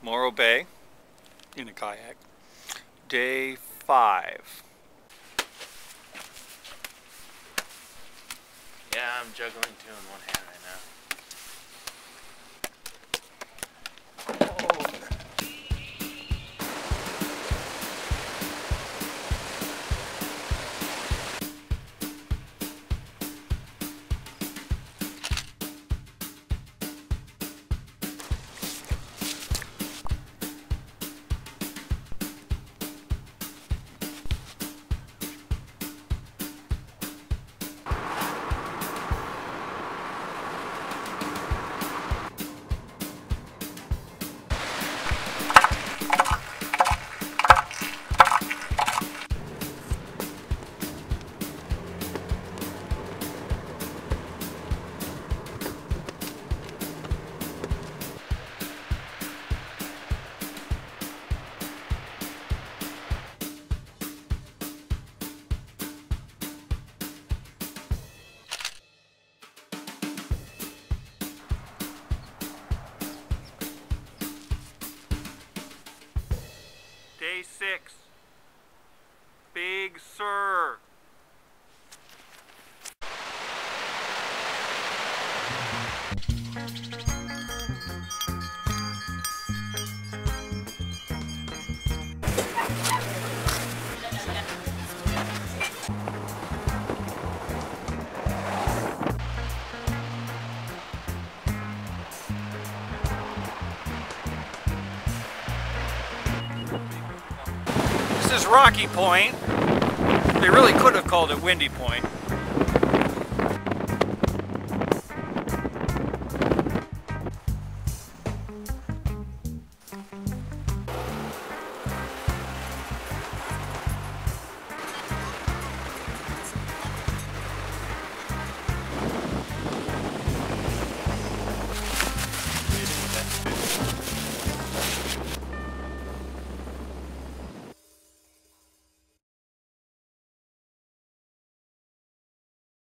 Morro Bay in a kayak. Day 5. Yeah, I'm juggling two in one hand right now. Day 6. Big Sur. This is Rocky Point. They really could have called it Windy Point.